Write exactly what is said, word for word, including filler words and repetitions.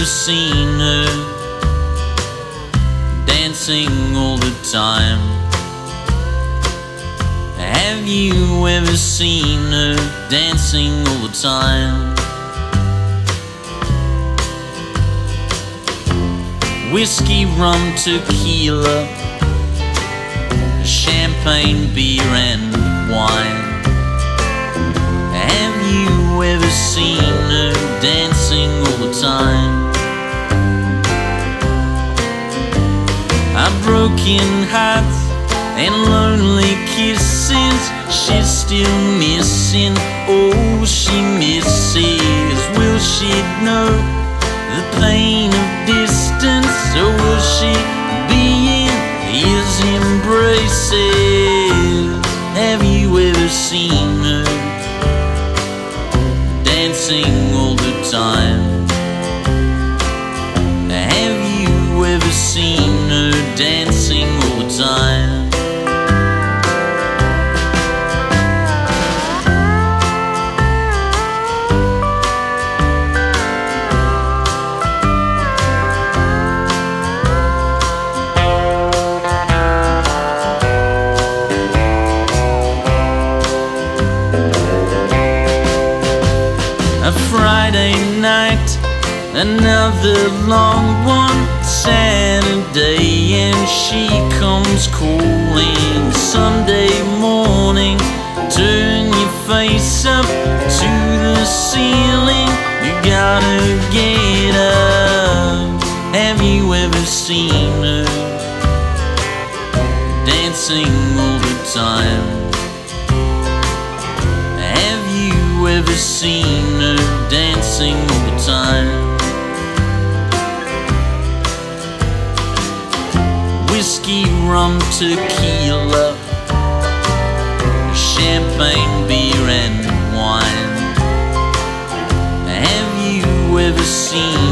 ever seen her dancing all the time? Have you ever seen her dancing all the time? Whiskey, rum, tequila, champagne, beer and wine. Have you ever seen her dancing all the time? A broken heart and lonely kisses she's still missing. Oh, she misses. Will she know the pain of distance, or will she be in his embraces? Have you ever seen her dancing all the time? Have you ever seen her dancing all the time? Friday night, another long one, Saturday, and she comes calling. Sunday morning, turn your face up to the ceiling, you gotta get up. Have you ever seen her dancing all the time? Have you ever seen her dancing all the time? Whiskey, rum, tequila, champagne, beer and wine. Have you ever seen